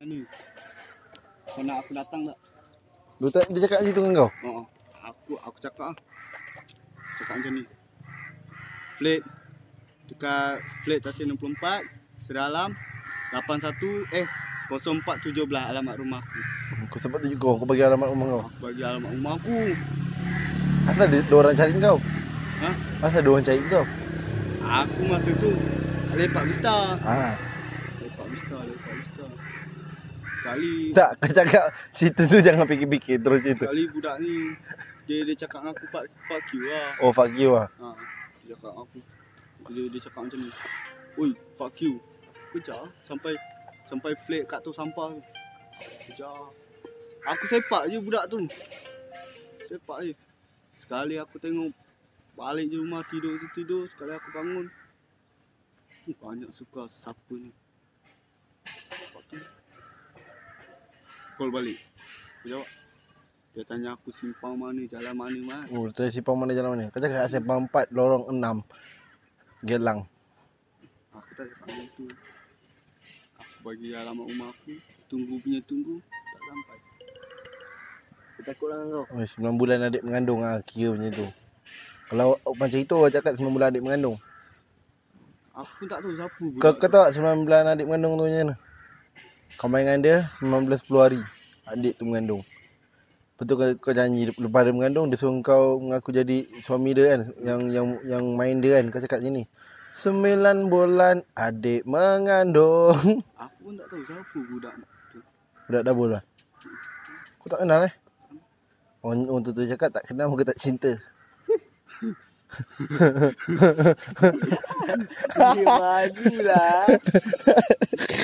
Ni. Kau nak aku datang tak? Dia cakap situ dengan kau? Oh, aku cakap cakap macam ni. Plate tukar plate tasik 64 Seralam 0417 alamat rumah aku. Kau sempat tunjuk kau bagi alamat rumah kau. Aku bagi alamat rumah aku. Asal ada orang cari kau? Ha? Asal ada orang cari kau? Aku masa tu lepak Vista. Ah. Lepak Vista. Sekali Tak, kau cakap cerita tu jangan fikir-fikir terus cerita. sekali budak ni dia cakap dengan aku fuck you lah. Oh, fuck you lah. Ha, dia cakap aku. Dia cakap macam ni. Oi, fuck you. Kejar sampai flat kat tu sampah tu. Kejar. Aku sepak je budak tu. Sepak je. Sekali aku tengok balik je rumah tidur, sekali aku bangun. Banyak suka siapa ni. Lepas tu call balik. Aku jawab. Dia tanya aku simpang mana, jalan mana. Oh, tadi simpang mana jalan mana? Kau cakap simpang 4, lorong 6. Gelang. Aku tak cakap macam tu. Aku bagi alamat rumah aku. Tunggu, tak sampai. Aku takut lah dengan kau. Oh, 9 bulan adik mengandung ah, kira macam tu. Kalau macam itu orang cakap 9 bulan adik mengandung. Aku pun tak tahu siapa budak Kau tu. tahu tak 9 bulan adik mengandung tu macam mana? Kau main dengan dia 19-10 hari adik tu mengandung. Betul kau janji lepas dia mengandung dia suruh kau mengaku jadi suami dia kan, yang main dia kan. Kau cakap macam ni. 9 bulan adik mengandung. Aku pun tak tahu siapa budak tu. Budak double lah. Kau tak kenal eh? Orang tu cakap tak kenal muka tak cinta. Dia majulah.